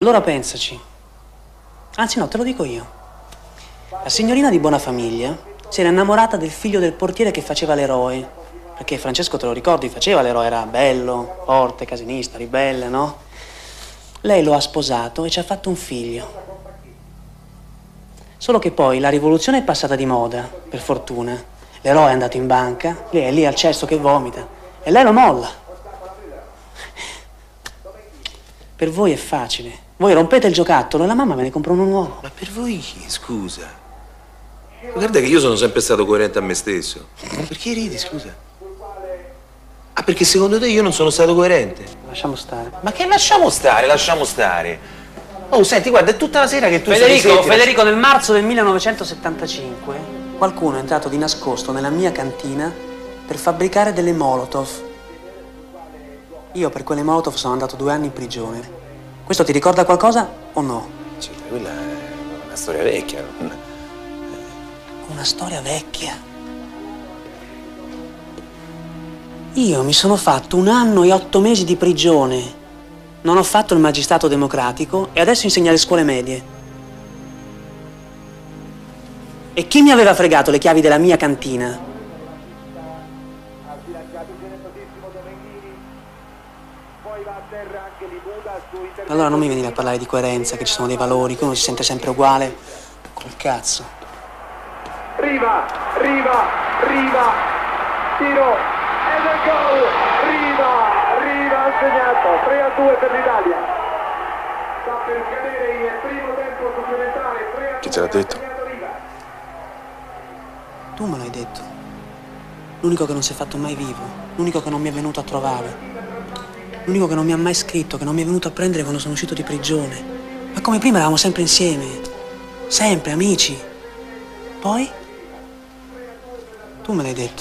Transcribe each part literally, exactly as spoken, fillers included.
Allora pensaci. Anzi no, te lo dico io. La signorina di buona famiglia si era innamorata del figlio del portiere che faceva l'eroe. Perché Francesco, te lo ricordi, faceva l'eroe, era bello, forte, casinista, ribelle, no? Lei lo ha sposato e ci ha fatto un figlio. Solo che poi la rivoluzione è passata di moda, per fortuna. L'eroe è andato in banca, lei è lì al cesso che vomita, e lei lo molla. Per voi è facile. Voi rompete il giocattolo e la mamma me ne compra uno nuovo. Ma per voi chi, scusa? Guarda che io sono sempre stato coerente a me stesso. Ma perché ridi, scusa? Ah, perché secondo te io non sono stato coerente? Lasciamo stare. Ma che lasciamo stare, lasciamo stare? Oh, senti, guarda, è tutta la sera che tu Federico, sei... Federico, nel marzo del millenovecentosettantacinque qualcuno è entrato di nascosto nella mia cantina per fabbricare delle Molotov. Io per quelle Molotov sono andato due anni in prigione. Questo ti ricorda qualcosa o no? Sì, quella è una storia vecchia. Una storia vecchia? Io mi sono fatto un anno e otto mesi di prigione. Non ho fatto il magistrato democratico e adesso insegno alle scuole medie. E chi mi aveva fregato le chiavi della mia cantina? Allora non mi venire a parlare di coerenza, che ci sono dei valori, che uno si sente sempre uguale. Col cazzo. Riva, Riva, Riva, tiro, ed è gol, Riva, Riva ha segnato, tre a due per l'Italia. Sta per scadere il primo tempo supplementare, tre a due. Chi te l'ha detto? Tu me l'hai detto. L'unico che non si è fatto mai vivo, l'unico che non mi è venuto a trovare. L'unico che non mi ha mai scritto, che non mi è venuto a prendere quando sono uscito di prigione. Ma come prima eravamo sempre insieme. Sempre, amici. Poi? Tu me l'hai detto.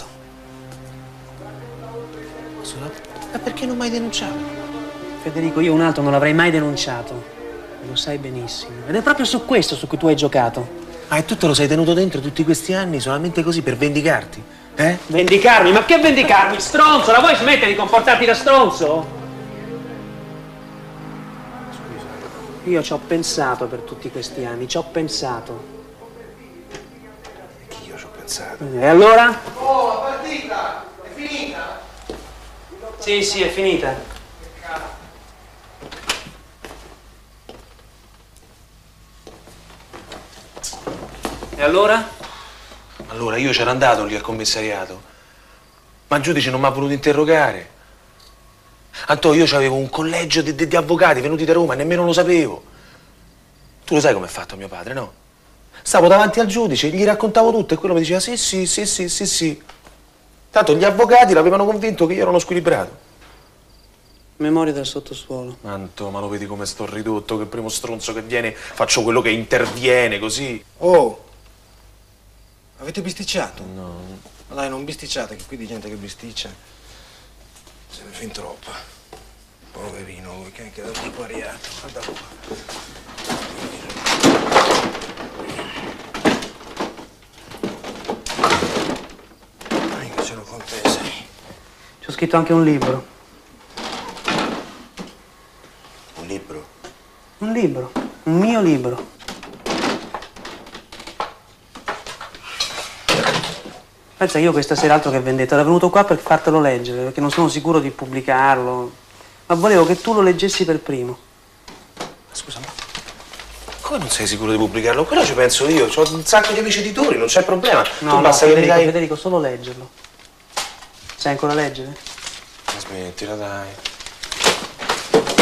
Ma perché non mi hai denunciato? Federico, io un altro non l'avrei mai denunciato. E lo sai benissimo. Ed è proprio su questo su cui tu hai giocato. Ah, e tu te lo sei tenuto dentro tutti questi anni solamente così per vendicarti? Eh? Vendicarmi? Ma che vendicarmi? Stronzo! La vuoi smettere di comportarti da stronzo? Io ci ho pensato per tutti questi anni, ci ho pensato. Che io ci ho pensato. E allora? Oh, la partita è finita? Sì, sì, è finita. E allora? Allora, io c'ero andato lì al commissariato, ma il giudice non mi ha voluto interrogare. Antò, io avevo un collegio di, di, di avvocati venuti da Roma e nemmeno lo sapevo. Tu lo sai com'è fatto mio padre, no? Stavo davanti al giudice, gli raccontavo tutto e quello mi diceva sì, sì, sì, sì, sì, sì. Tanto gli avvocati l'avevano convinto che io ero uno squilibrato. Memoria del sottosuolo. Anto, ma lo vedi come sto ridotto, che il primo stronzo che viene faccio quello che interviene, così. Oh! Avete bisticciato? No. Ma dai, non bisticciate, che qui di gente che bisticcia se ne fin troppa. Poverino, lui che anche da antiquariato. Guarda qua. Dai, che ce l'ho con te, sai. Ci ho scritto anche un libro. Un libro? Un libro. Un mio libro. Pensa, io questa sera altro che vendetta, ero venuto qua per fartelo leggere, perché non sono sicuro di pubblicarlo. Ma volevo che tu lo leggessi per primo. Scusa, ma come non sei sicuro di pubblicarlo? Quello ci penso io, ho un sacco di amici editori, non c'è problema. No, tu no, basta Federico, che mi dai... Federico, solo leggerlo. Sai ancora leggere? Ma smettila, dai.